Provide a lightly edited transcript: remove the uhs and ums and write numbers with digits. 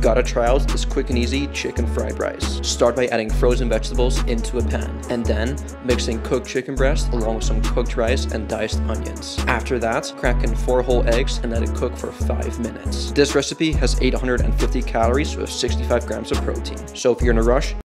Gotta try out this quick and easy chicken fried rice. Start by adding frozen vegetables into a pan, and then mixing cooked chicken breast along with some cooked rice and diced onions. After that, crack in 4 whole eggs and let it cook for 5 minutes. This recipe has 850 calories with 65 grams of protein. So if you're in a rush,